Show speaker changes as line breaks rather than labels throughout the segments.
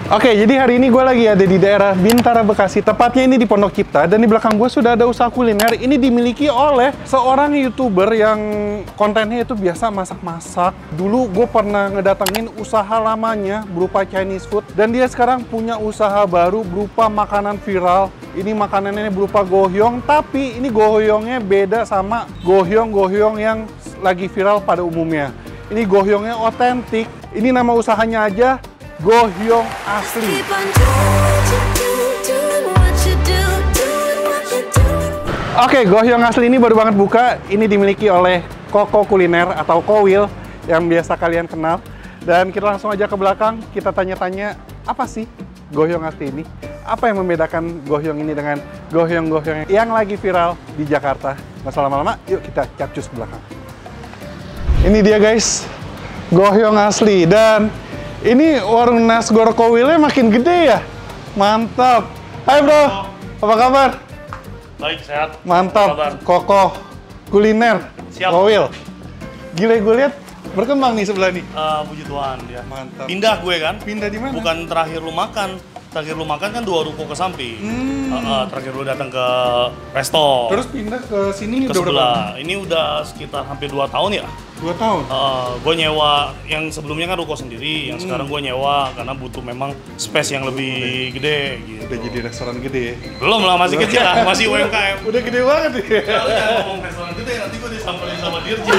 Oke, jadi hari ini gue lagi ada di daerah Bintara, Bekasi. Tepatnya ini di Pondok Cipta. Dan di belakang gue sudah ada usaha kuliner. Ini dimiliki oleh seorang YouTuber yang kontennya itu biasa masak-masak. Dulu gue pernah ngedatengin usaha lamanya berupa Chinese food. Dan dia sekarang punya usaha baru berupa makanan viral. Ini makanannya berupa gohyong, tapi ini gohyongnya beda sama gohyong-gohyong yang lagi viral pada umumnya. Ini gohyongnya otentik. Ini nama usahanya aja Gohyong Asli. Oke, Gohyong Asli ini baru banget buka. Ini dimiliki oleh Koko Kuliner atau Kowil yang biasa kalian kenal. Dan kita langsung aja ke belakang, kita tanya-tanya apa sih Gohyong Asli ini? Apa yang membedakan gohyong ini dengan gohyong-gohyong yang lagi viral di Jakarta? Nggak usah lama-lama, yuk kita capcus ke belakang. Ini dia guys, Gohyong Asli. Dan ini warung Nasgor Kowilnya makin gede ya? Mantap. Hai bro, apa kabar?
Baik, sehat.
Mantap, Koko Kuliner,
Siap.
Kowil. Gila, gue lihat berkembang nih sebelah nih.
Puji Tuhan ya.
Mantap.
Pindah gue kan?
Pindah di mana?
Bukan terakhir lu makan. Terakhir lu makan kan 2 ruko ke samping. Terakhir lu datang ke resto.
Terus pindah ke sini
ke
udah berapa?
sebelah. Ini udah sekitar hampir 2 tahun ya.
2 tahun?
Gue nyewa, yang sebelumnya kan ruko sendiri, yang sekarang gue nyewa karena butuh memang space yang lebih gede gitu.
Udah jadi restoran gede.
Belum lah, masih kecil lah, masih UMKM.
Udah gede banget ya.
Kalau jangan ngomong restoran gede, nanti gue disamperin sama Dirjen.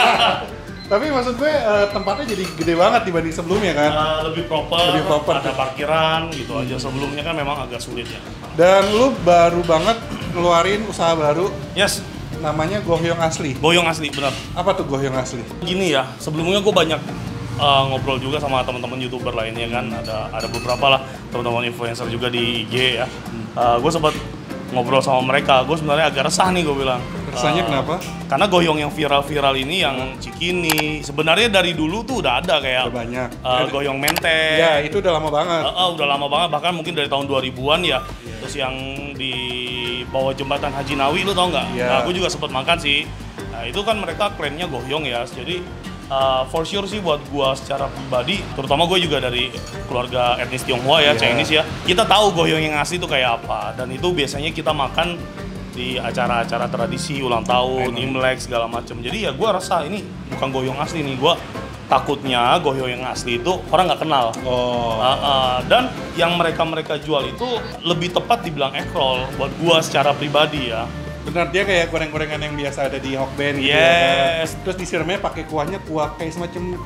Tapi maksud gue tempatnya jadi gede banget dibanding sebelumnya kan?
Lebih proper, ada
tuh.
parkiran gitu aja. Sebelumnya kan memang agak sulit ya.
Dan lu baru banget ngeluarin usaha baru,
Yes,
namanya Gohyong Asli.
Gohyong Asli, benar.
Apa tuh Gohyong Asli?
Gini ya, sebelumnya gue banyak ngobrol juga sama teman-teman YouTuber lainnya kan. Ada beberapa lah teman-teman influencer juga di IG ya. Gue sempat ngobrol sama mereka, gue sebenarnya agak resah nih, gue bilang.
Rasanya kenapa?
Karena gohyong yang viral-viral ini, yang cikini, sebenarnya dari dulu tuh udah ada kayak
Udah banyak.
goyong menteng.
Ya, itu udah lama banget.
Udah lama banget, bahkan mungkin dari tahun 2000-an ya. Terus yang di bawah jembatan Haji Nawi, lu tau nggak?
Iya.
Nah, aku juga sempat makan sih. Nah, itu kan mereka klaimnya gohyong ya. Jadi for sure sih buat gua secara pribadi, terutama gue juga dari keluarga etnis Tionghoa ya, Chinese ya. Kita tahu gohyong yang asli itu kayak apa, dan itu biasanya kita makan di acara-acara tradisi, ulang tahun, Imlek segala macam. Jadi ya gua rasa ini bukan gohyong asli nih. Gua takutnya gohyong yang asli itu orang nggak kenal. Dan yang mereka jual itu lebih tepat dibilang egg roll buat gua secara pribadi ya.
Benar, dia kayak goreng-gorengan yang biasa ada di Hokben gitu.
Yes.
Ya. Terus disiramnya pakai kuahnya kayak semacam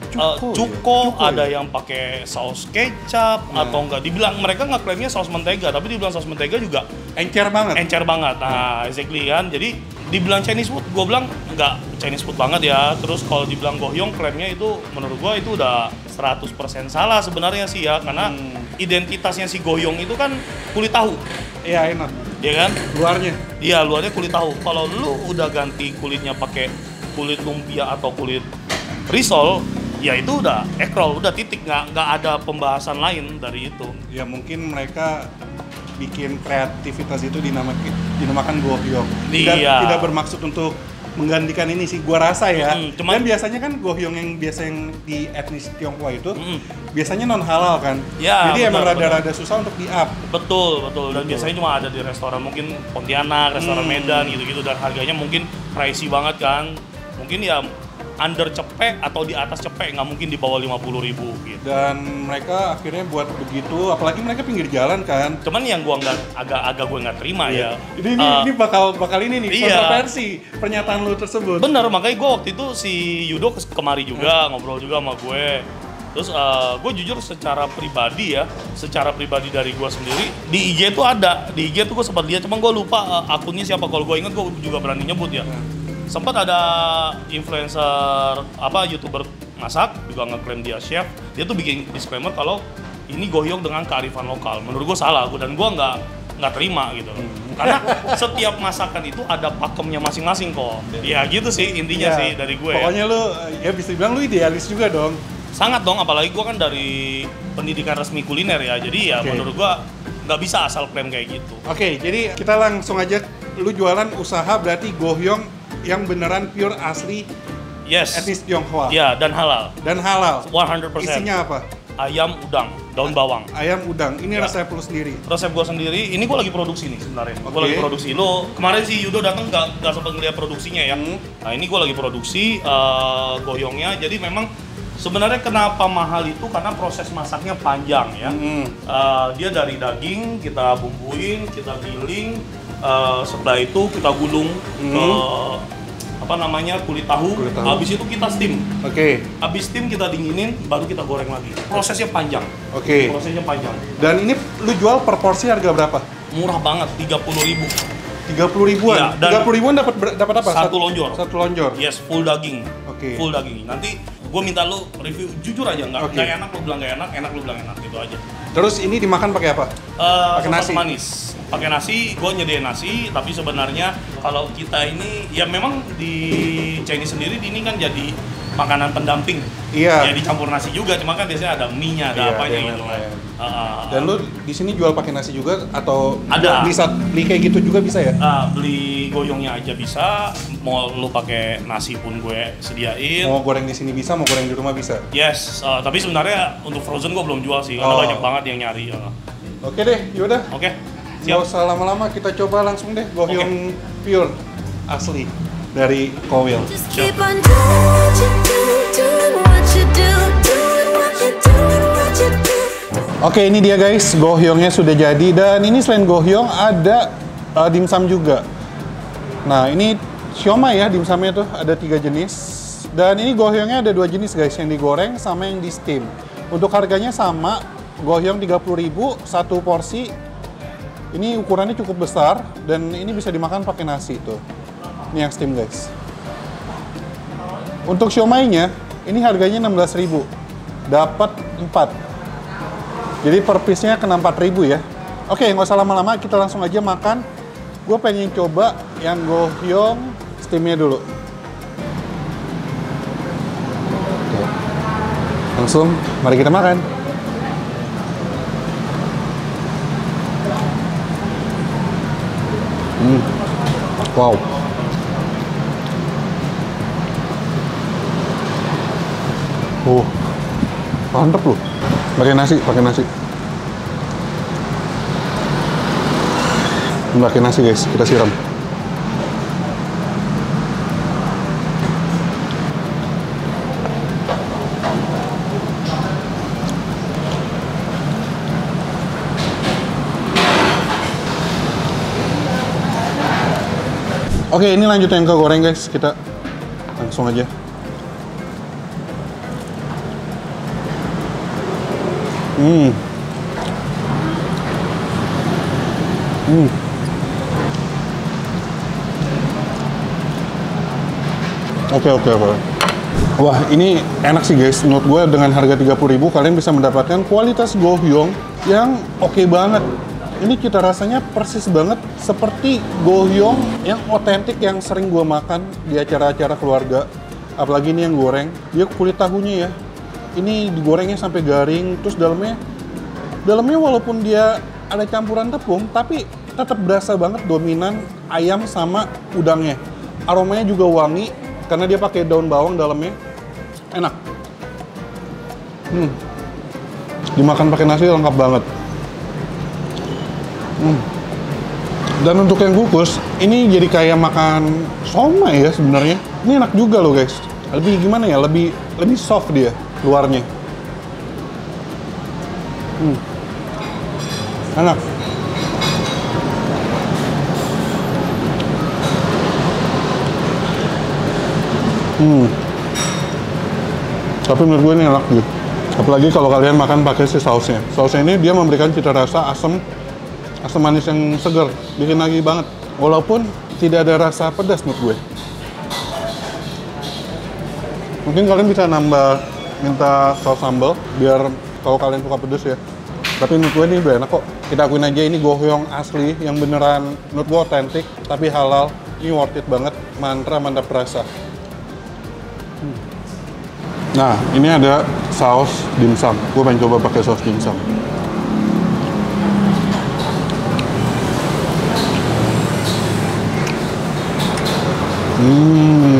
cuko,
ya?
ada yang pakai saus kecap atau enggak. Dibilang mereka nggak klaimnya saus mentega, tapi dibilang saus mentega juga
encer banget.
Encer banget. Nah, exactly kan. Jadi dibilang Chinese food, gue bilang nggak Chinese food banget ya. Terus kalau dibilang gohyong, klaimnya itu menurut gue itu udah 100% salah sebenarnya sih ya, karena identitasnya si gohyong itu kan kulit tahu.
Iya, enak.
Iya kan?
Luarnya.
Iya, luarnya kulit tahu. Kalau lu udah ganti kulitnya pakai kulit lumpia atau kulit risol, ya itu udah egg roll, udah titik, nggak ada pembahasan lain dari itu.
Ya mungkin mereka bikin kreativitas itu dinamakan gohyong. Tidak bermaksud untuk menggantikan ini sih, gua rasa ya. Dan biasanya kan gohyong yang biasa yang di etnis Tionghoa itu biasanya non halal kan.
Ya,
jadi emang rada-rada susah untuk di-up.
Betul. Dan biasanya cuma ada di restoran mungkin Pontianak, restoran Medan gitu-gitu, dan harganya mungkin pricey banget kan. Mungkin ya under cepek atau di atas cepek, nggak mungkin di bawah 50.000 gitu.
Dan mereka akhirnya buat begitu, apalagi mereka pinggir jalan kan.
Cuman yang gua agak gue nggak terima ya.
Jadi ini bakal ini nih kontroversi pernyataan lu tersebut.
Bener, makanya gue waktu itu si Yudo kemari juga ngobrol juga sama gue. Terus gue jujur secara pribadi dari gue sendiri di IG tuh ada, di IG tuh gue sempat lihat, cuma gue lupa akunnya siapa. Kalau gue ingat gue juga berani nyebut ya. Sempat ada influencer YouTuber masak juga ngeklaim dia chef. Dia tuh bikin disclaimer kalau ini gohyong dengan kearifan lokal. Menurut gue salah, dan gue nggak terima gitu. Karena setiap masakan itu ada pakemnya masing-masing kok. Ya gitu sih intinya sih dari gue.
Pokoknya lu ya bisa bilang lu idealis juga dong.
Sangat dong, apalagi gue kan dari pendidikan resmi kuliner ya. Jadi ya menurut gue nggak bisa asal klaim kayak gitu.
Oke, jadi kita langsung aja. Lu jualan usaha berarti gohyong yang beneran pure asli
Yes.
etnis Tionghoa.
Ya, dan halal.
Dan halal.
100%.
Isinya apa?
ayam udang, daun bawang.
Ayam udang, ini
Ya.
resep lu sendiri?
Resep gua sendiri, ini gua lagi produksi nih sebenarnya. Gua
Oke.
lagi produksi. Lo kemarin si Yudo datang nggak sempat ngeliat produksinya ya. Nah ini gua lagi produksi goyongnya. Jadi memang sebenarnya kenapa mahal itu karena proses masaknya panjang ya. Dia dari daging kita bumbuin, kita giling, setelah itu kita gulung ke kulit tahu.
Kulit tahu.
Habis itu kita steam.
Oke.
Habis steam kita dinginin, baru kita goreng lagi. Prosesnya panjang.
Oke.
Prosesnya panjang.
Dan ini lu jual per porsi harga berapa?
Murah banget, 30.000.
30 ribuan?
Iya, dan
30 ribuan dapat apa?
Satu lonjor.
Satu lonjor?
Yes, full daging.
Oke.
Full daging. Nanti gue minta lu review jujur aja, nggak
Oke.
enak lu bilang nggak enak lu bilang enak, gitu aja.
Terus ini dimakan pakai apa? Pakai
Sama
nasi?
manis. Pakai nasi, gue nyediain nasi, tapi sebenarnya kalau kita ini, ya memang di Chinese sendiri ini kan jadi makanan pendamping.
Iya.
Ya dicampur nasi juga, cuma kan biasanya ada mie-nya, ada
Iya,
apanya
iya,
gitu
iya.
kan.
Dan lu di sini jual pakai nasi juga atau
Ada.
bisa beli kayak gitu juga bisa ya?
Beli goyongnya aja bisa, mau lu pakai nasi pun gue sediain.
Mau goreng di sini bisa, mau goreng di rumah bisa.
Yes, tapi sebenarnya untuk frozen gue belum jual sih, karena
Oh.
banyak banget yang nyari.
Oke deh, yaudah.
Oke,
Nggak
siap.
usah lama-lama, kita coba langsung deh gohyong pure asli dari Kowil.
Just keep on doing what you do, doing what you do, doing what you do, what you do.
Oke, ini dia guys, gohyongnya sudah jadi. Dan ini selain gohyong ada dimsum juga. Nah, ini siomay ya dimsumnya tuh, ada 3 jenis. Dan ini gohyongnya ada 2 jenis guys, yang digoreng sama yang di steam. Untuk harganya sama, gohyong 30.000 satu porsi. Ini ukurannya cukup besar dan ini bisa dimakan pakai nasi tuh. Ini yang steam guys. Untuk siomaynya, ini harganya 16.000. Dapat 4. Jadi per piece-nya kena 4.000 ya. Oke, nggak usah lama-lama, kita langsung aja makan. Gue pengen coba yang gohyong steamnya dulu. Oke. Langsung, mari kita makan. Wow. Mantep loh. Pakai nasi, pakai nasi. Pakai nasi guys, kita siram. Oke, ini lanjut yang ke goreng guys. Kita langsung aja. Oke. Wah, ini enak sih guys. Menurut gue dengan harga 30.000 kalian bisa mendapatkan kualitas gohyong yang oke banget. Ini cita rasanya persis banget seperti gohyong yang otentik yang sering gue makan di acara-acara keluarga. Apalagi ini yang goreng, dia kulit tahunya ya. Ini digorengnya sampai garing, terus dalamnya walaupun dia ada campuran tepung, tapi tetap berasa banget dominan ayam sama udangnya. Aromanya juga wangi karena dia pakai daun bawang dalamnya. Enak. Dimakan pakai nasi lengkap banget. Dan untuk yang kukus, ini jadi kayak makan somai ya sebenarnya. Ini enak juga loh guys. Lebih gimana ya? Lebih soft dia luarnya. Enak. Tapi menurut gue ini enak gitu. Apalagi kalau kalian makan pakai si sausnya. Sausnya ini dia memberikan cita rasa asam manis yang segar, bikin lagi banget. Walaupun tidak ada rasa pedas menurut gue. Mungkin kalian bisa minta saus sambal biar kalau kalian suka pedas ya. Tapi menurut gue ini udah enak kok. Kita akuin aja ini gohyong asli yang beneran menurut gue otentik tapi halal. Ini worth it banget, mantap rasa. Nah, ini ada saus dimsum. Gue pengen coba pakai saus dimsum.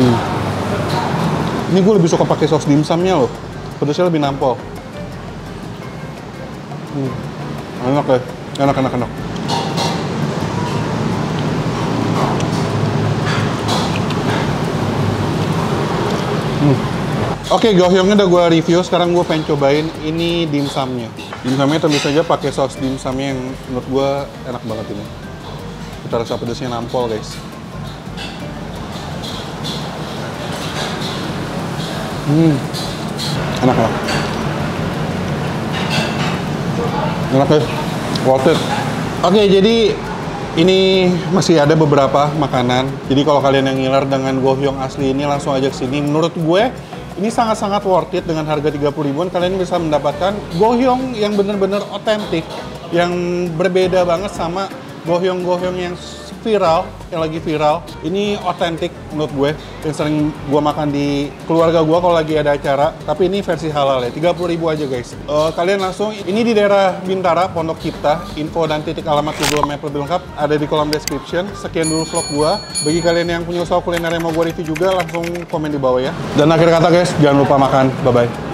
Ini gue lebih suka pakai saus dimsumnya loh. Pedasnya lebih nampol. Enak deh, enak. Oke, gohyongnya udah gue review. Sekarang gue pengen cobain ini dimsumnya. Dimsumnya tentu saja pakai saus dimsumnya yang menurut gue enak banget ini. Kita rasa pedasnya nampol, guys. Enak lah. Enak deh, worth it. Oke, jadi ini masih ada beberapa makanan. Jadi kalau kalian yang ngiler dengan gohyong asli ini langsung aja ke sini. Menurut gue ini sangat-sangat worth it. Dengan harga 30 ribuan kalian bisa mendapatkan gohyong yang bener-bener otentik, yang berbeda banget sama gohyong-gohyong yang viral, yang lagi viral. Ini otentik menurut gue, yang sering gue makan di keluarga gue kalau lagi ada acara. Tapi ini versi halal ya, 30 ribu aja guys. Kalian langsung, ini di daerah Bintara, Pondok Cipta. Info dan titik alamat Google Map lebih lengkap ada di kolom description. Sekian dulu vlog gue. Bagi kalian yang punya usaha kuliner yang mau gue review juga, langsung komen di bawah ya. Dan akhir kata guys, jangan lupa makan. Bye-bye.